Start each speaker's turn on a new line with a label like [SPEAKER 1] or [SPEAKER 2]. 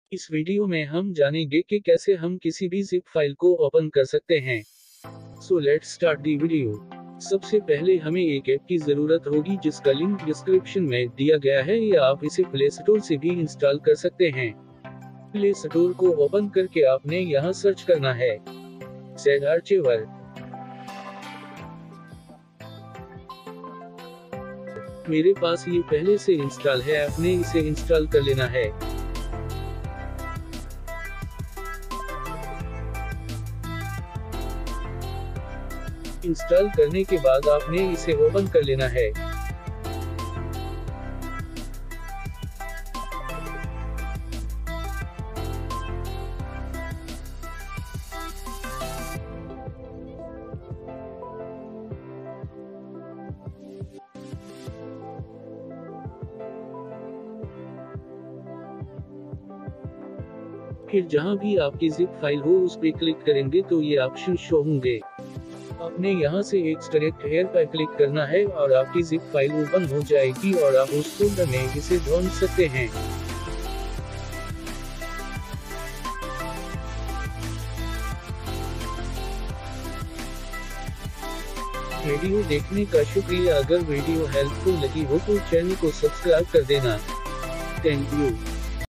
[SPEAKER 1] इस वीडियो में हम जानेंगे कि कैसे हम किसी भी जिप फाइल को ओपन कर सकते हैं। So let's start the video. सबसे पहले हमें एक ऐप की जरूरत होगी जिसका लिंक डिस्क्रिप्शन में दिया गया है, या आप इसे प्ले स्टोर से भी इंस्टॉल कर सकते हैं। प्ले स्टोर को ओपन करके आपने यहाँ सर्च करना है Z आर्चिवर। मेरे पास ये पहले से इंस्टॉल है, आपने इसे इंस्टॉल कर लेना है। इंस्टॉल करने के बाद आपने इसे ओपन कर लेना है। फिर जहां भी आपकी जिप फाइल हो उस पर क्लिक करेंगे तो ये ऑप्शन शो होंगे। आपने यहां से एक्सट्रैक्ट हेयर पर क्लिक करना है और आपकी जिप फाइल ओपन हो जाएगी और आप उस फोल्डर में इसे ढूंढ सकते हैं। वीडियो देखने का शुक्रिया। अगर वीडियो हेल्पफुल लगी हो तो चैनल को सब्सक्राइब कर देना। Thank you.